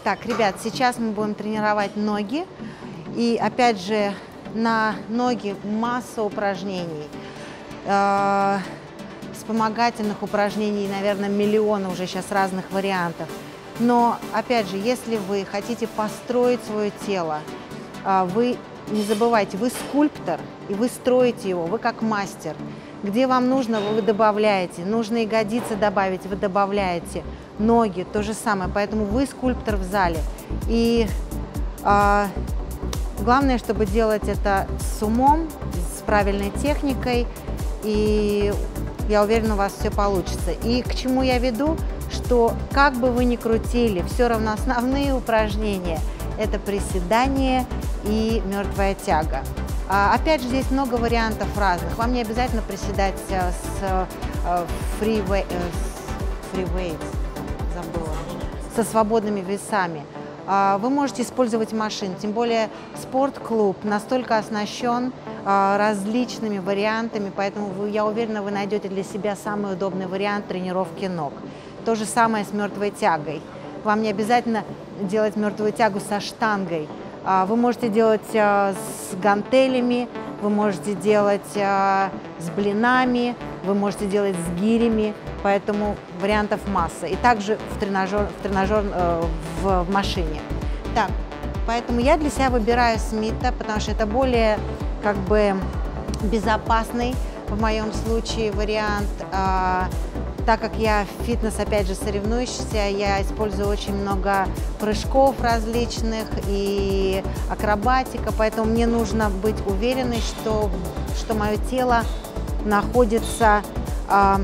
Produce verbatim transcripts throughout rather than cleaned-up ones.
Так, ребят, сейчас мы будем тренировать ноги. И опять же, на ноги масса упражнений. Э, вспомогательных упражнений, наверное, миллионы уже сейчас разных вариантов. Но, опять же, если вы хотите построить свое тело, э, вы не забывайте, вы скульптор, и вы строите его, вы как мастер. Где вам нужно, вы добавляете. Нужно ягодицы добавить, вы добавляете. Ноги, то же самое. Поэтому вы скульптор в зале. И э, главное, чтобы делать это с умом, с правильной техникой. И я уверена, у вас все получится. И к чему я веду? Что как бы вы ни крутили, все равно основные упражнения – это приседание и мертвая тяга. Опять же, здесь много вариантов разных. Вам не обязательно приседать с фривей, фривей, забыла, со свободными весами. Вы можете использовать машин, тем более спортклуб настолько оснащен различными вариантами, поэтому вы, я уверена, вы найдете для себя самый удобный вариант тренировки ног. То же самое с мертвой тягой. Вам не обязательно делать мертвую тягу со штангой. Вы можете делать с гантелями, вы можете делать с блинами, вы можете делать с гирями, поэтому вариантов масса. И также в, тренажер, в, тренажер, в, в машине. Так, поэтому я для себя выбираю Смита, потому что это более как бы безопасный в моем случае вариант. Так как я фитнес, опять же, соревнующийся, я использую очень много прыжков различных и акробатика, поэтому мне нужно быть уверенной, что, что мое тело находится э,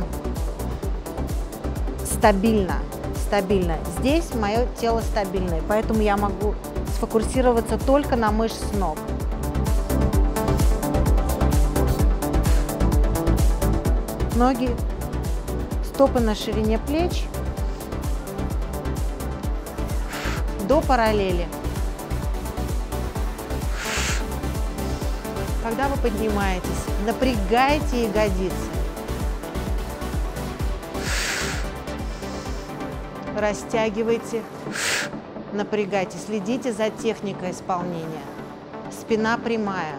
стабильно, стабильно. Здесь мое тело стабильное, поэтому я могу сфокусироваться только на мышцах ног. Ноги. Стопы на ширине плеч до параллели. Когда вы поднимаетесь, напрягайте ягодицы. Растягивайте, напрягайте. Следите за техникой исполнения. Спина прямая.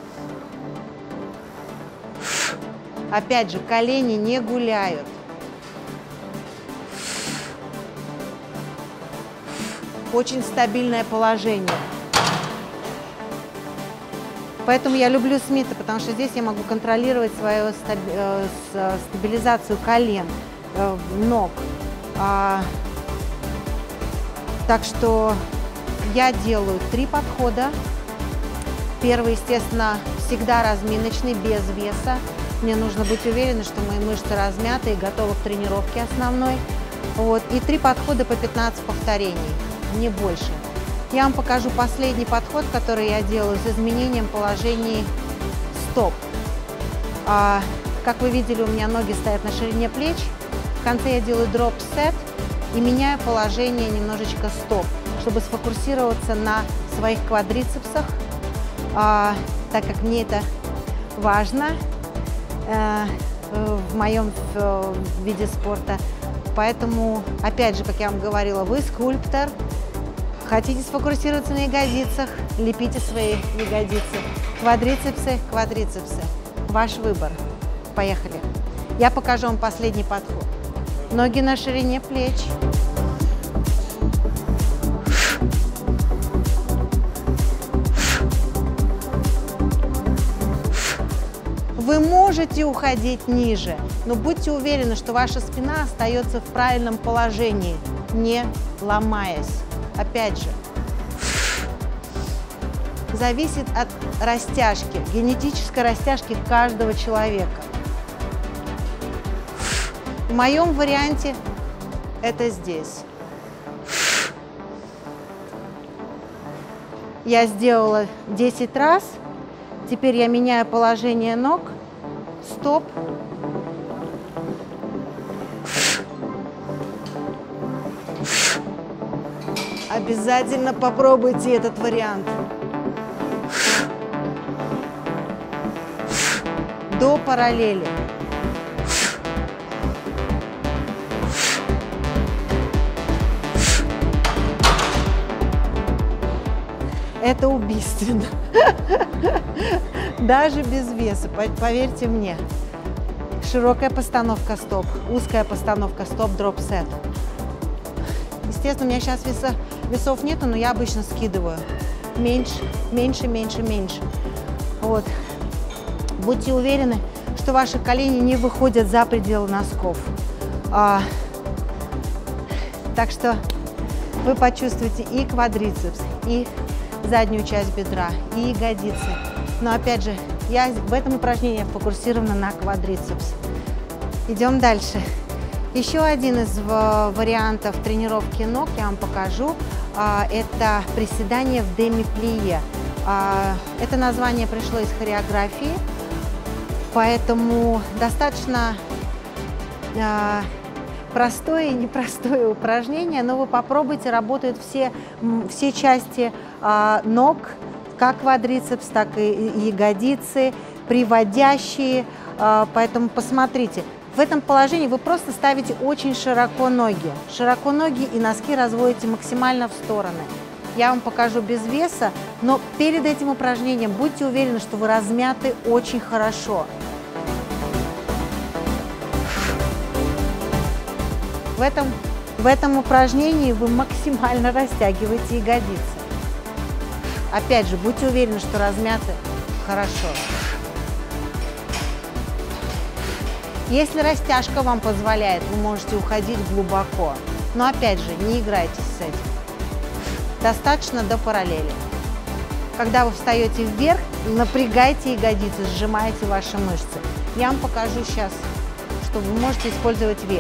Опять же, колени не гуляют. Очень стабильное положение. Поэтому я люблю Смита, потому что здесь я могу контролировать свою стабилизацию колен, ног. Так что я делаю три подхода. Первый, естественно, всегда разминочный, без веса. Мне нужно быть уверенной, что мои мышцы размяты и готовы к тренировке основной. Вот. И три подхода по пятнадцать повторений. Не больше. Я вам покажу последний подход, который я делаю с изменением положений стоп. А, как вы видели, у меня ноги стоят на ширине плеч. В конце я делаю дроп-сет и меняю положение немножечко стоп, чтобы сфокусироваться на своих квадрицепсах, а, так как мне это важно э, в моем в, в виде спорта. Поэтому, опять же, как я вам говорила, вы скульптор. Хотите сфокусироваться на ягодицах, лепите свои ягодицы. Квадрицепсы, квадрицепсы. Ваш выбор. Поехали. Я покажу вам последний подход. Ноги на ширине плеч. Вы можете уходить ниже, но будьте уверены, что ваша спина остается в правильном положении, не ломаясь. Опять же, зависит от растяжки, генетической растяжки каждого человека. В моем варианте это здесь. Я сделала десять раз. Теперь я меняю положение ног. Стоп. Обязательно попробуйте этот вариант. До параллели. это убийственно. Даже без веса, поверьте мне. Широкая постановка стоп, узкая постановка стоп, дроп-сет. Естественно, у меня сейчас веса, весов нету, но я обычно скидываю. Меньше, меньше, меньше, меньше. Вот. Будьте уверены, что ваши колени не выходят за пределы носков. А, так что вы почувствуете и квадрицепс, и заднюю часть бедра, и ягодицы. Но опять же, я в этом упражнении фокусирована на квадрицепс. Идем дальше. Еще один из вариантов тренировки ног я вам покажу. Это приседание в деми-плие. Это название пришло из хореографии, поэтому достаточно простое и непростое упражнение, но вы попробуйте, работают все, все части ног, как квадрицепс, так и ягодицы, приводящие, поэтому посмотрите. В этом положении вы просто ставите очень широко ноги. Широко ноги и носки разводите максимально в стороны. Я вам покажу без веса, но перед этим упражнением будьте уверены, что вы размяты очень хорошо. В этом, в этом упражнении вы максимально растягиваете ягодицы. Опять же, будьте уверены, что размяты хорошо. Если растяжка вам позволяет, вы можете уходить глубоко. Но опять же, не играйте с этим. Достаточно до параллели. Когда вы встаете вверх, напрягайте ягодицы, сжимайте ваши мышцы. Я вам покажу сейчас, что вы можете использовать вес.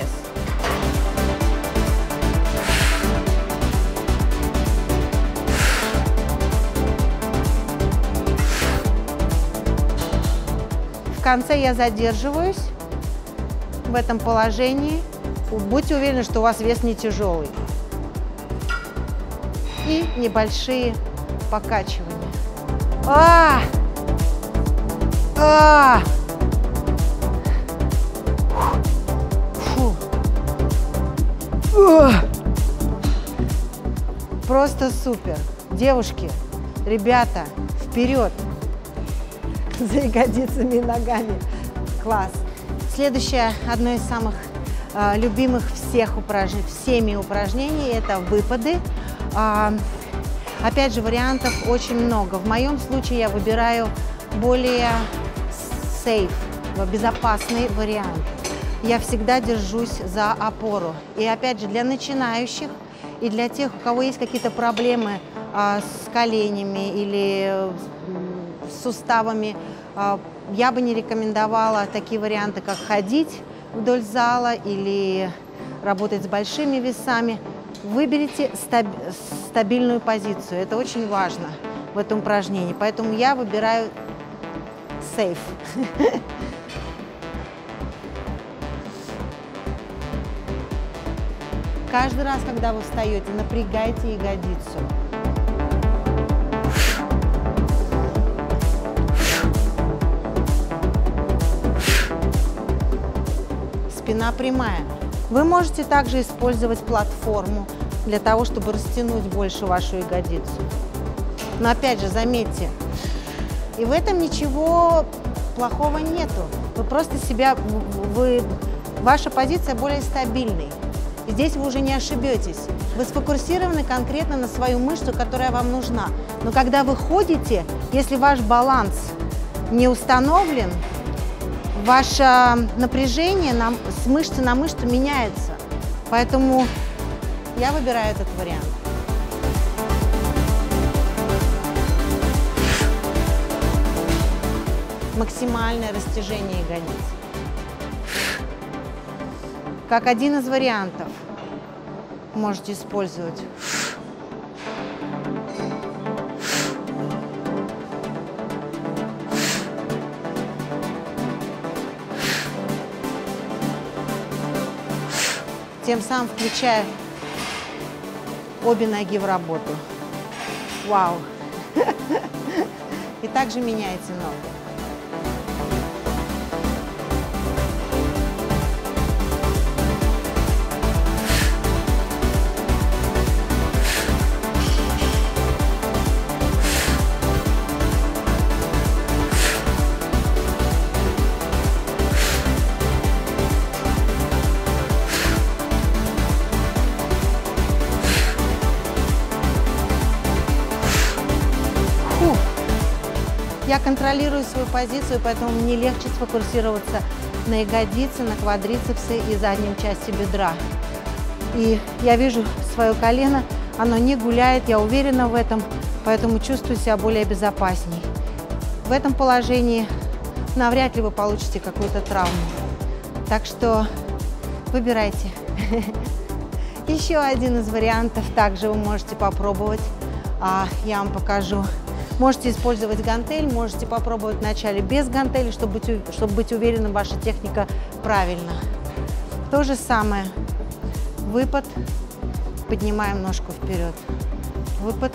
В конце я задерживаюсь в этом положении. Будьте уверены, что у вас вес не тяжелый. И небольшие покачивания. А! А! Фу. Фу. Просто супер. Девушки, ребята, вперед! За ягодицами и ногами. Класс. Следующее, одно из самых э, любимых всех упражнений, всеми упражнений, это выпады. Э, опять же, вариантов очень много. В моем случае я выбираю более safe, безопасный вариант. Я всегда держусь за опору. И опять же, для начинающих и для тех, у кого есть какие-то проблемы э, с коленями или э, с суставами, э, я бы не рекомендовала такие варианты, как ходить вдоль зала или работать с большими весами. Выберите стаб стабильную позицию. Это очень важно в этом упражнении. Поэтому я выбираю safe. Каждый раз, когда вы встаете, напрягайте ягодицу. Спина прямая. Вы можете также использовать платформу для того, чтобы растянуть больше вашу ягодицу. Но опять же, заметьте, и в этом ничего плохого нету. Вы просто себя, вы, ваша позиция более стабильной. И здесь вы уже не ошибетесь. Вы сфокусированы конкретно на свою мышцу, которая вам нужна. Но когда вы ходите, если ваш баланс не установлен, ваше напряжение на, с мышцы на мышцу меняется. Поэтому я выбираю этот вариант. Максимальное растяжение ягодиц. Как один из вариантов можете использовать. Тем самым включая обе ноги в работу. Вау! И также меняете ногу. Я контролирую свою позицию, поэтому мне легче сфокусироваться на ягодице, на квадрицепсе и заднем части бедра. И я вижу свое колено, оно не гуляет, я уверена в этом, поэтому чувствую себя более безопасней. В этом положении навряд ли вы получите какую-то травму. Так что выбирайте. Еще один из вариантов также вы можете попробовать. Я вам покажу. Можете использовать гантель, можете попробовать вначале без гантели, чтобы быть, чтобы быть уверенным, ваша техника правильна. То же самое. Выпад. Поднимаем ножку вперед. Выпад.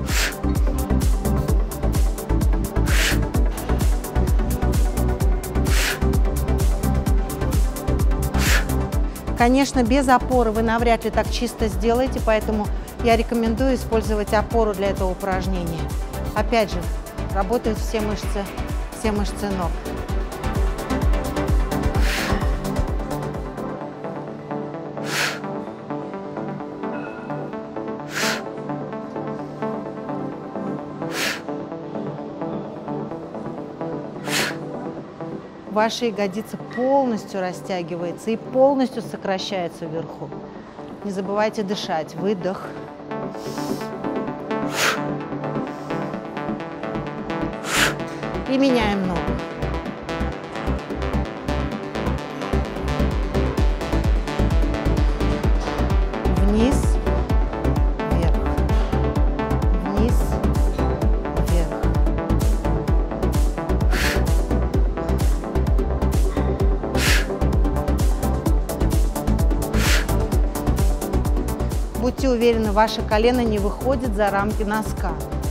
Конечно, без опоры вы навряд ли так чисто сделаете, поэтому я рекомендую использовать опору для этого упражнения. Опять же, работают все мышцы, все мышцы ног. Ваша ягодица полностью растягивается и полностью сокращается вверху. Не забывайте дышать. Выдох. И меняем ногу. Вниз, вверх. Вниз, вверх. Будьте уверены, ваше колено не выходит за рамки носка.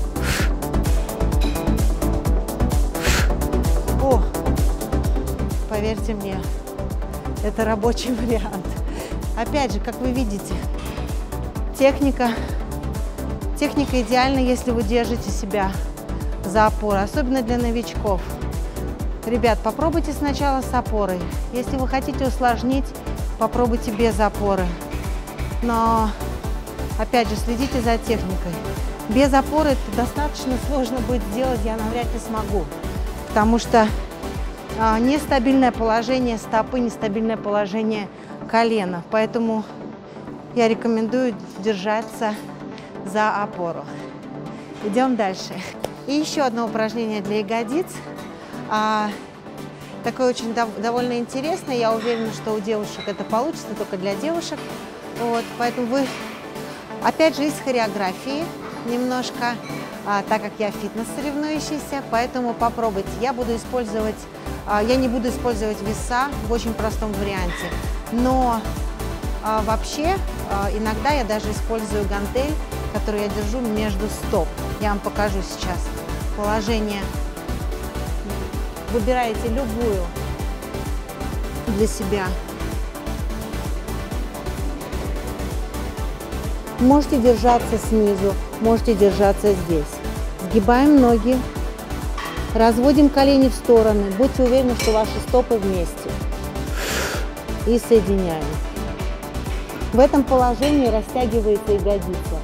О, поверьте мне, это рабочий вариант. Опять же, как вы видите, техника, техника идеальна, если вы держите себя за опору, особенно для новичков. Ребят, попробуйте сначала с опорой. Если вы хотите усложнить, попробуйте без опоры. Но, опять же, следите за техникой. Без опоры это достаточно сложно будет сделать, я навряд ли смогу. Потому что а, нестабильное положение стопы, нестабильное положение колена. Поэтому я рекомендую держаться за опору. Идем дальше. И еще одно упражнение для ягодиц. А, такое очень дов довольно интересное. Я уверена, что у девушек это получится, только для девушек. Вот, поэтому вы, опять же, из хореографии немножко. А, так как я фитнес-соревнующийся, поэтому попробуйте. Я буду использовать, а, я не буду использовать веса в очень простом варианте, но а, вообще а, иногда я даже использую гантель, которую я держу между стоп. Я вам покажу сейчас положение. Выбираете любую для себя. Можете держаться снизу, можете держаться здесь. Сгибаем ноги, разводим колени в стороны. Будьте уверены, что ваши стопы вместе. И соединяем. В этом положении растягивается ягодица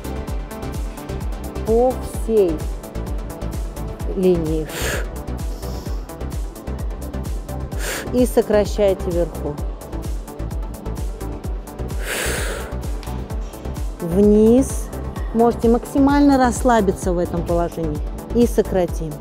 по всей линии. И сокращаете вверху. Вниз. Можете максимально расслабиться в этом положении. И сократим.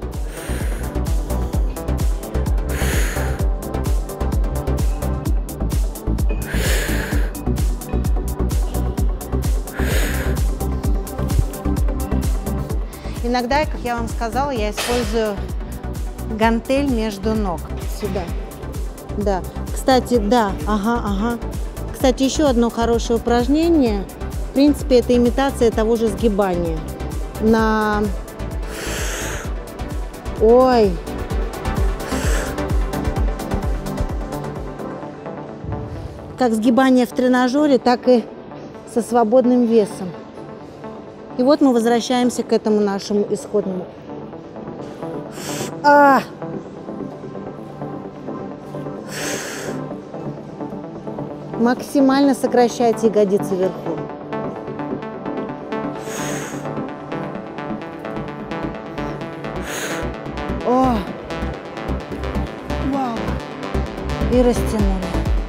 Иногда, как я вам сказала, я использую гантель между ног. Сюда. Да. Кстати, да. Ага, ага. Кстати, еще одно хорошее упражнение. В принципе, это имитация того же сгибания. На... Ой. Как сгибание в тренажере, так и со свободным весом. И вот мы возвращаемся к этому нашему исходному. А! Максимально сокращайте ягодицы вверху. О! растянули.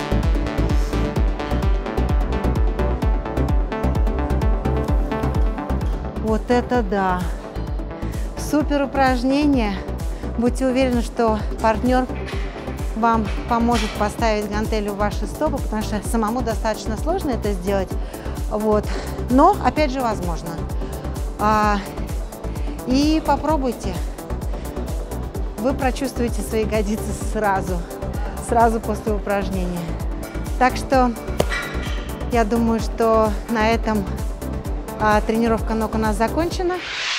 Вот это да! Супер упражнение. Будьте уверены, что партнер вам поможет поставить гантели в ваши стопы, потому что самому достаточно сложно это сделать. Вот. Но, опять же, возможно. А, и попробуйте. Вы прочувствуете свои ягодицы сразу, сразу после упражнения. Так что я думаю, что на этом а, тренировка ног у нас закончена.